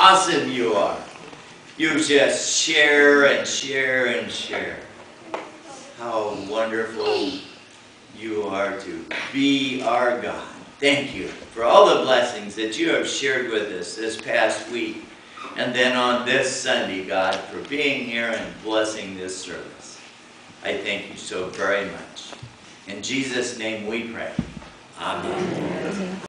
awesome you are. You just share and share and share. How wonderful you are to be our God. Thank you for all the blessings that you have shared with us this past week. And then on this Sunday, God, for being here and blessing this service. I thank you so very much. In Jesus' name we pray. Amen.